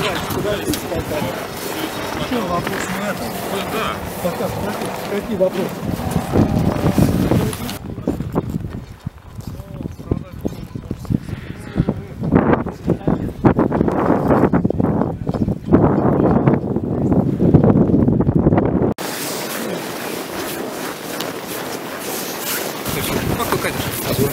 Еще вопрос на это. Да. Пока, какие вопросы? Как вы катишь?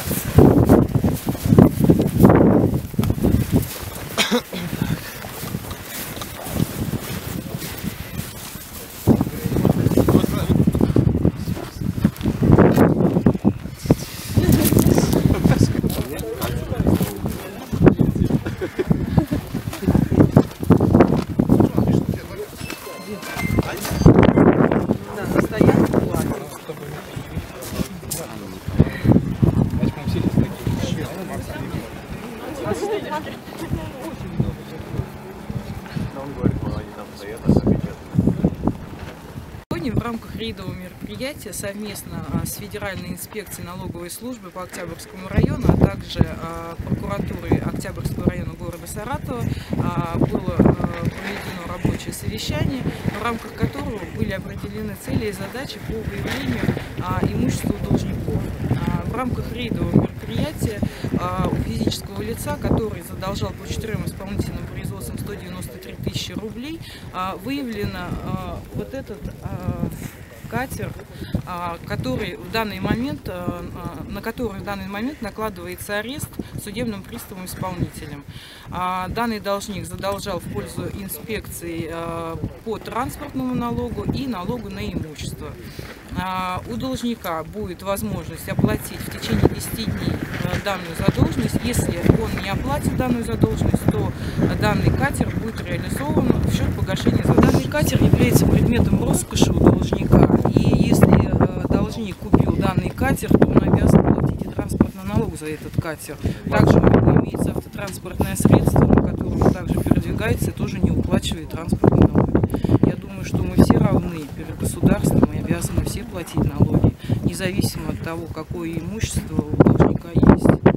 Сегодня в рамках рейдового мероприятия совместно с Федеральной инспекцией налоговой службы по Октябрьскому району, а также прокуратурой Октябрьского района города Саратова было проведено рабочее совещание, в рамках которого были определены цели и задачи по выявлению имущества должников. В рамках рейдового мероприятия у физического лица, который задолжал по 4 исполнительным производствам 193 тысячи рублей, выявлено вот этот катер, который в данный момент, на который в данный момент накладывается арест судебным приставом-исполнителем. Данный должник задолжал в пользу инспекции по транспортному налогу и налогу на имущество. У должника будет возможность оплатить в течение 10 дней данную задолженность. Если он не оплатит данную задолженность, то данный катер будет реализован в счет погашения задолженности. Данный катер является предметом роскоши у должника. И если должник купил данный катер, то он обязан платить и транспортный налог за этот катер. Также у него имеется автотранспортное средство, на котором он также передвигается и тоже не уплачивает транспортный налог. Я думаю, что мы все равны перед государством и обязаны все платить налоги, независимо от того, какое имущество у должника есть.